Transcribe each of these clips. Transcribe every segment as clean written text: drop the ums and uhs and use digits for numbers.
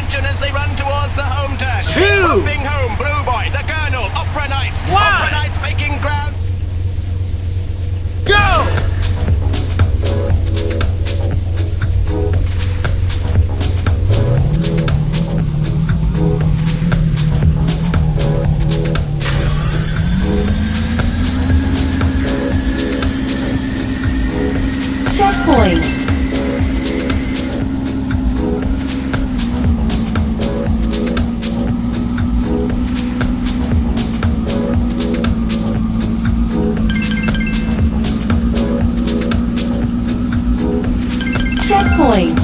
attention as they run towards the home turn. 2. Moving home, Blue Boy, the Colonel, Opera Knights. 1. Opera Knights making ground. Go! Checkpoint. Checkpoint.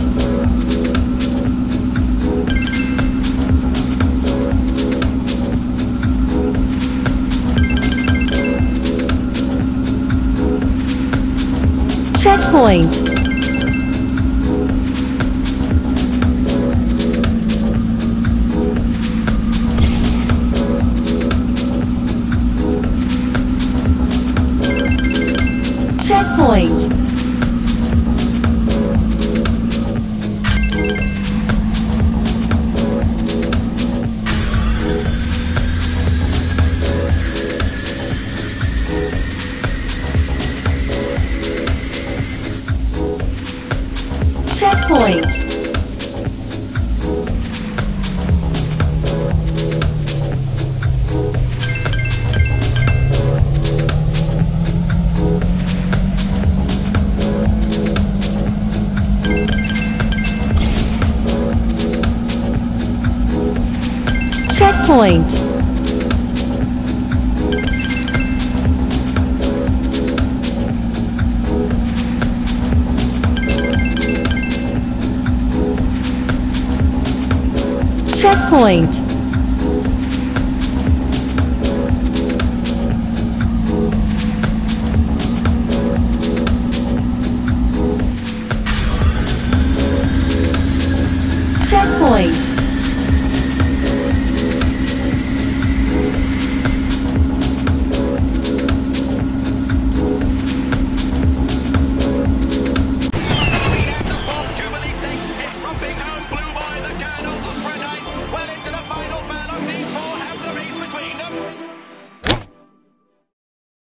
Checkpoint. Checkpoint. Checkpoint. Checkpoint. Checkpoint. Checkpoint.